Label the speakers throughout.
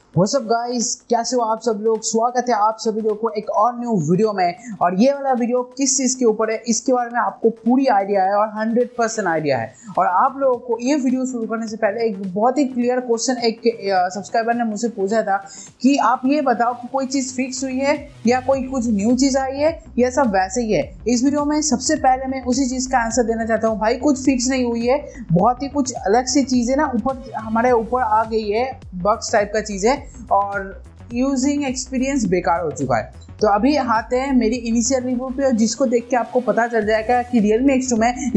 Speaker 1: What's up guys, कैसे हो आप सब लोग। स्वागत है आप सभी लोगों को एक और न्यू वीडियो में। और ये वाला वीडियो किस चीज़ के ऊपर है इसके बारे में आपको पूरी आइडिया है और 100% आइडिया है। और आप लोगों को ये वीडियो शुरू करने से पहले एक बहुत ही क्लियर क्वेश्चन एक सब्सक्राइबर ने मुझसे पूछा था कि आप ये बताओ कि कोई चीज़ फिक्स हुई है या कोई कुछ न्यू चीज़ आई है या सब वैसे ही है। इस वीडियो में सबसे पहले मैं उसी चीज़ का आंसर देना चाहता हूँ। भाई कुछ फिक्स नहीं हुई है, बहुत ही कुछ अलग सी चीज़ें ना ऊपर हमारे ऊपर आ गई है, बग्स टाइप का चीज़ है और यूजिंग एक्सपीरियंस बेकार हो चुका है। तो अभी आते हैं मेरी इनिशियल रिव्यू पे, और जिसको देख के आपको पता चल जाएगा कि Realme X2 में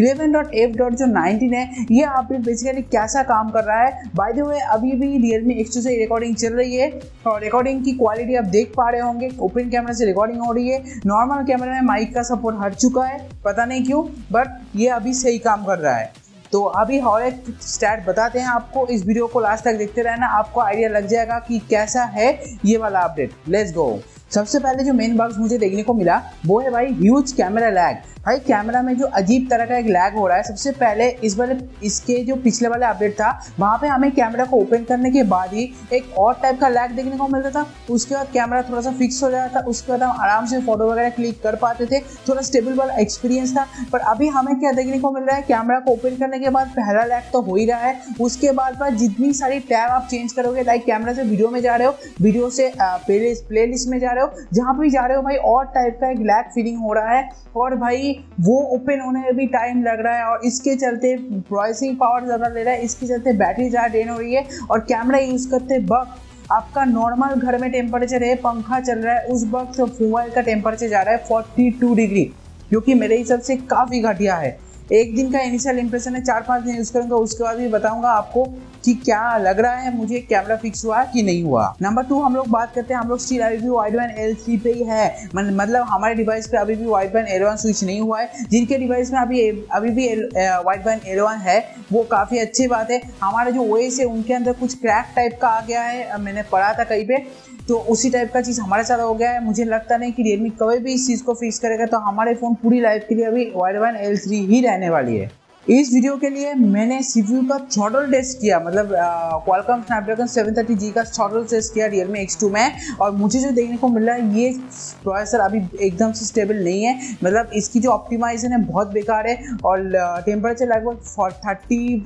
Speaker 1: 11.F.19 है, ये अपडेट बेसिकली कैसा काम कर रहा है। बाय द वे अभी भी Realme X2 से रिकॉर्डिंग चल रही है और रिकॉर्डिंग की क्वालिटी आप देख पा रहे होंगे। ओपन कैमरा से रिकॉर्डिंग हो रही है, नॉर्मल कैमरा में माइक का सपोर्ट हट चुका है, पता नहीं क्यों, बट ये अभी सही काम कर रहा है। तो अभी और एक स्टैट बताते हैं आपको, इस वीडियो को लास्ट तक देखते रहना, आपको आइडिया लग जाएगा कि कैसा है ये वाला अपडेट। Let's go. सबसे पहले जो मेन बग्स मुझे देखने को मिला वो है भाई ह्यूज कैमरा लैग। भाई कैमरा में जो अजीब तरह का एक लैग हो रहा है। सबसे पहले इसके जो पिछले वाले अपडेट था वहाँ पे हमें कैमरा को ओपन करने के बाद ही एक और टाइप का लैग देखने को मिलता था। उसके बाद कैमरा थोड़ा सा फिक्स हो जाता था, उसके बाद हम आराम से फोटो वगैरह क्लिक कर पाते थे, थोड़ा स्टेबल वाला एक्सपीरियंस था। पर अभी हमें क्या देखने को मिल रहा है, कैमरा को ओपन करने के बाद पहला लैग तो हो ही रहा है, उसके बाद जितनी सारी टैब आप चेंज करोगे, लाइक कैमरा से वीडियो में जा रहे हो, वीडियो से प्ले लिस्ट में जा रहे हो, जहाँ पे भी जा रहे हो भाई और टाइप का एक लैग फीलिंग हो रहा है। और भाई वो ओपन होने में भी टाइम लग रहा है और इसके चलते प्रोसेसिंग पावर ज़्यादा ले रहा है, इसके चलते बैटरी ज़्यादा ड्रेन हो रही है। और कैमरा यूज़ करते वक्त आपका नॉर्मल घर में टेम्परेचर है, पंखा चल रहा है, उस वक्त मोबाइल का टेम्परेचर जा रहा है 42 डिग्री, जो कि मेरे हिसाब से काफ़ी घटिया है। एक दिन का इनिशियल इंप्रेशन है, 4-5 दिन यूज़ करूँगा, उसके बाद भी बताऊँगा आपको कि क्या लग रहा है मुझे, कैमरा फिक्स हुआ कि नहीं हुआ। नंबर 2 हम लोग बात करते हैं, हम लोग स्टिल अभी भी वाइडबैंड L3 पे ही है, मतलब हमारे डिवाइस पे अभी भी वाइडबैंड L1 स्विच नहीं हुआ है। जिनके डिवाइस में अभी भी वाइडबैंड L1 है वो काफ़ी अच्छी बात है। हमारा जो OS है उनके अंदर कुछ क्रैक टाइप का आ गया है, मैंने पढ़ा था कहीं पे, तो उसी टाइप का चीज़ हमारे साथ हो गया है। मुझे लगता नहीं कि Realme कभी भी इस चीज़ को फिक्स करेगा, तो हमारे फ़ोन पूरी लाइफ के लिए अभी वाइडबैंड L3 ही रहने वाली है। इस वीडियो के लिए मैंने CPU का थ्रॉटल टेस्ट किया, मतलब Qualcomm Snapdragon 730G का थ्रॉटल टेस्ट किया Realme X2 में, और मुझे जो देखने को मिल रहा है ये प्रोसेसर अभी एकदम से स्टेबल नहीं है। मतलब इसकी जो ऑप्टिमाइजेशन है बहुत बेकार है और टेम्परेचर लगभग 30,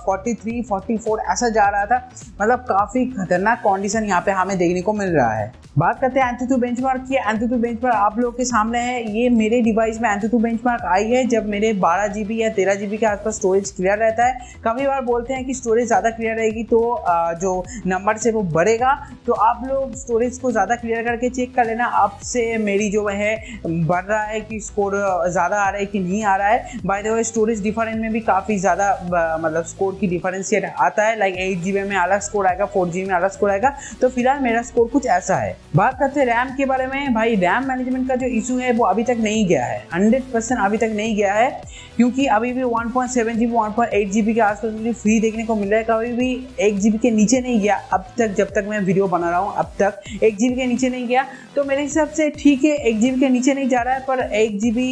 Speaker 1: 43, 44 ऐसा जा रहा था। मतलब काफ़ी खतरनाक कंडीशन यहाँ पे हमें देखने को मिल रहा है। बात करते हैं AnTuTu बेंचमार्क की। AnTuTu बेंचमार्क आप लोगों के सामने है। ये मेरे डिवाइस में AnTuTu बेंचमार्क आई है जब मेरे 12 GB या 13 GB के आसपास स्टोरेज क्लियर रहता है। कभी बार बोलते हैं कि स्टोरेज ज़्यादा क्लियर रहेगी तो जो नंबर से वो बढ़ेगा, तो आप लोग स्टोरेज को ज़्यादा क्लियर करके चेक कर लेना आपसे मेरी जो है बढ़ रहा है कि स्कोर ज़्यादा आ रहा है कि नहीं आ रहा है। By the way storage difference में भी काफ़ी ज़्यादा मतलब स्कोर की डिफरेंशिएट आता है, लाइक 8 GB में अलग स्कोर आएगा, 4 GB में अलग स्कोर आएगा। तो फिलहाल मेरा स्कोर कुछ ऐसा है। बात करते हैं रैम के बारे में। भाई रैम मैनेजमेंट का जो इशू है वो अभी तक नहीं गया है, 100% अभी तक नहीं गया है, क्योंकि अभी भी 1.7 GB 1.8 GB के आसपास मुझे फ्री देखने को मिल रहा है। कभी भी 1 GB के नीचे नहीं गया अब तक, जब तक मैं वीडियो बना रहा हूँ अब तक 1 GB के नीचे नहीं गया। तो मेरे हिसाब से ठीक है, 1 GB के नीचे नहीं जा रहा है, पर 1 GB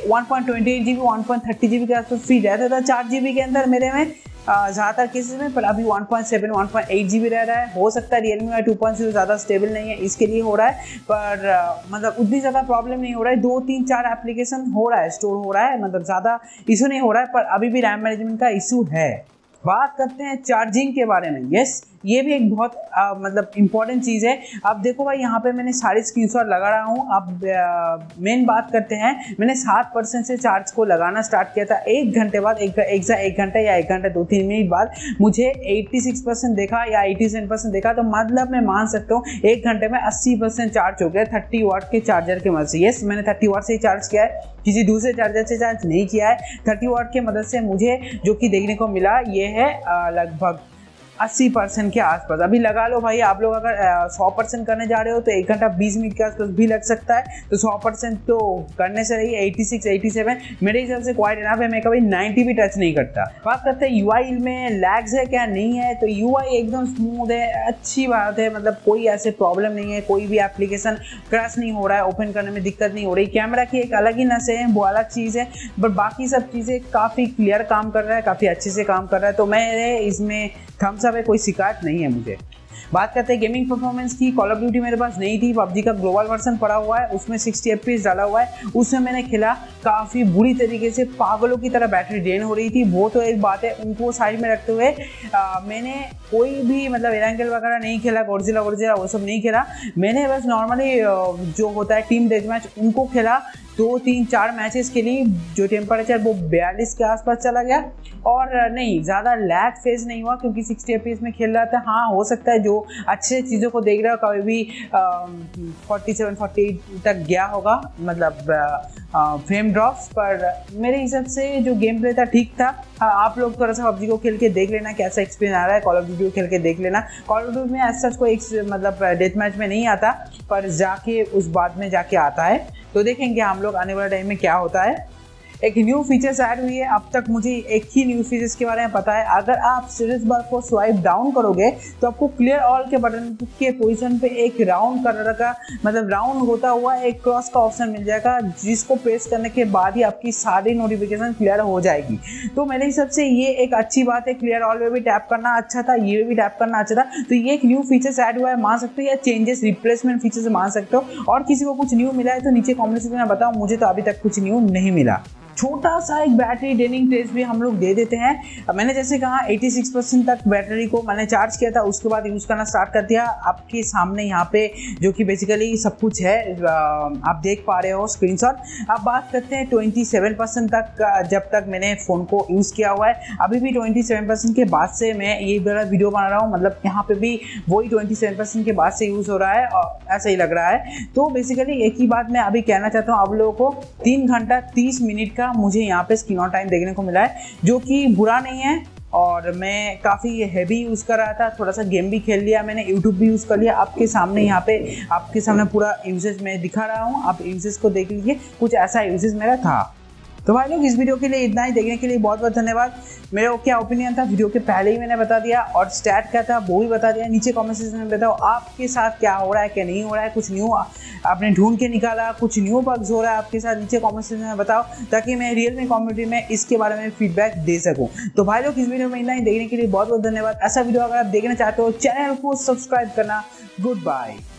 Speaker 1: 1.28 GB 1.30 GB के आसपास फ्री रहता था 4 GB के अंदर मेरे में ज़्यादातर केसेस में, पर अभी 1.7 1.8 GB रह रहा है। हो सकता है Realme में 2.0 ज़्यादा स्टेबल नहीं है इसके लिए हो रहा है, पर मतलब उतनी ज़्यादा प्रॉब्लम नहीं हो रहा है। 2, 3, 4 एप्लीकेशन हो रहा है, स्टोर हो रहा है, मतलब ज़्यादा इशू नहीं हो रहा है, पर अभी भी रैम मैनेजमेंट का इशू है। बात करते हैं चार्जिंग के बारे में। यस, ये भी एक बहुत मतलब इम्पॉर्टेंट चीज़ है। अब देखो भाई यहाँ पे मैंने सारे स्क्रीनशॉट लगा रहा हूँ। अब मेन बात करते हैं, मैंने 7% से चार्ज को लगाना स्टार्ट किया था। 1 घंटे बाद, एक घंटे या 1 घंटे 2-3 मिनट बाद मुझे 86% देखा या 87% देखा। तो मतलब मैं मान सकता हूँ 1 घंटे में 80% चार्ज हो गया 30 वाट के चार्जर की मदद से। यस, मैंने 30 वाट से ही चार्ज किया है, किसी दूसरे चार्जर से चार्ज नहीं किया है। 30 वाट की मदद से मुझे जो कि देखने को मिला ये है लगभग 80% के आसपास। अभी लगा लो भाई, आप लोग अगर 100% करने जा रहे हो तो 1 घंटा 20 मिनट के आसपास भी लग सकता है। तो 100% तो करने से रही 86, 87 मेरे हिसाब से क्वाइट इनफ है। मैं कभी 90 भी टच नहीं करता। बात करते हैं UI में लैग्स है क्या नहीं है, तो UI एकदम स्मूथ है, अच्छी बात है, मतलब कोई ऐसे प्रॉब्लम नहीं है, कोई भी एप्लीकेशन क्रैश नहीं हो रहा है, ओपन करने में दिक्कत नहीं हो रही। कैमरा की एक अलग ही नस है, वो अलग चीज़ है, बट बाकी सब चीज़ें काफ़ी क्लियर काम कर रहा है, काफ़ी अच्छे से काम कर रहा है। तो मैं इसमें थम्स अप है, कोई शिकायत नहीं है मुझे। बात करते हैं गेमिंग परफॉर्मेंस की, कॉल ऑफ ड्यूटी मेरे पास नहीं थी, पबजी का ग्लोबल वर्जन पड़ा हुआ है, उसमें 60 FPS डाला हुआ है, उसमें मैंने खेला, काफ़ी बुरी तरीके से पागलों की तरह बैटरी ड्रेन हो रही थी। वो तो एक बात है, उनको साइड में रखते हुए मैंने कोई भी मतलब एरांगल वगैरह नहीं खेला, गोडजिला वो सब नहीं खेला। मैंने बस नॉर्मली जो होता है टीम डेथ मैच उनको खेला। 2 3 4 मैचेस के लिए जो टेम्परेचर वो 42 के आसपास चला गया और नहीं ज़्यादा लैग फेज नहीं हुआ क्योंकि 60 FPS में खेल रहा था। हाँ, हो सकता है जो अच्छे चीज़ों को देख रहा हो कभी भी 47-48 तक गया होगा, मतलब फ्रेम ड्रॉप्स, पर मेरे हिसाब से जो गेम प्ले था ठीक था। हाँ, आप लोग थोड़ा सा पबजी को खेल के देख लेना कैसा एक्सपीरियंस आ रहा है, कॉल ऑफ ड्यूटी को खेल के देख लेना। कॉल ऑफ ड्यूटी में ऐसा कोई मतलब डेथ मैच में नहीं आता, पर जाके उस बाद में जाके आता है, तो देखेंगे हम लोग आने वाले टाइम में क्या होता है। एक न्यू फीचर्स ऐड हुई है, अब तक मुझे एक ही न्यू फीचर्स के बारे में पता है। अगर आप सीरीज बार को स्वाइप डाउन करोगे तो आपको क्लियर ऑल के बटन के पोजीशन पे एक राउंड कलर का मतलब राउंड होता हुआ एक क्रॉस का ऑप्शन मिल जाएगा, जिसको प्रेस करने के बाद ही आपकी सारी नोटिफिकेशन क्लियर हो जाएगी। तो मेरे हिसाब से ये एक अच्छी बात है। क्लियर ऑल में भी टैप करना अच्छा था, ये भी टैप करना अच्छा था, तो ये एक न्यू फीचर्स ऐड हुआ है, मान सकते हो, या चेंजेस रिप्लेसमेंट फीचर्स मान सकते हो। और किसी को कुछ न्यू मिला है तो नीचे कॉमेंट सेक्शन में बताओ, मुझे तो अभी तक कुछ न्यू नहीं मिला। छोटा सा एक बैटरी ड्रेनिंग टेस्ट भी हम लोग दे देते हैं। मैंने जैसे कहा 86% तक बैटरी को मैंने चार्ज किया था, उसके बाद यूज़ करना स्टार्ट कर दिया। आपके सामने यहाँ पे जो कि बेसिकली सब कुछ है, आप देख पा रहे हो स्क्रीनशॉट। अब बात करते हैं 27% तक, जब तक मैंने फ़ोन को यूज़ किया हुआ है। अभी भी 27% के बाद से मैं ये बड़ा वीडियो बना रहा हूँ, मतलब यहाँ पे भी वही 27% के बाद से यूज़ हो रहा है और ऐसा ही लग रहा है। तो बेसिकली एक ही बात मैं अभी कहना चाहता हूँ आप लोगों को, 3 घंटा 30 मिनट का मुझे यहाँ पे स्क्रीन ऑन टाइम देखने को मिला है, जो कि बुरा नहीं है। और मैं काफ़ी हैवी यूज़ कर रहा था, थोड़ा सा गेम भी खेल लिया मैंने, यूट्यूब भी यूज़ कर लिया। आपके सामने यहाँ पे आपके सामने पूरा यूजेज मैं दिखा रहा हूँ, आप यूजेज को देख लीजिए, कुछ ऐसा यूजेज मेरा था। तो भाई लोग, इस वीडियो के लिए इतना ही। देखने के लिए बहुत बहुत धन्यवाद। मेरा क्या ओपिनियन था वीडियो के पहले ही मैंने बता दिया, और स्टैट क्या था वो भी बता दिया। नीचे कमेंट सेक्शन में बताओ आपके साथ क्या हो रहा है, क्या नहीं हो रहा है, कुछ न्यू आपने ढूंढ के निकाला, कुछ न्यू बग्स हो रहा है आपके साथ, नीचे कमेंट सेक्शन में बताओ, ताकि मैं रियल में कम्युनिटी में इसके बारे में फीडबैक दे सकूं। तो भाई लोग, इस वीडियो में इतना ही। देखने के लिए बहुत बहुत धन्यवाद। ऐसा वीडियो अगर आप देखना चाहते हो, चैनल को सब्सक्राइब करना। Good bye.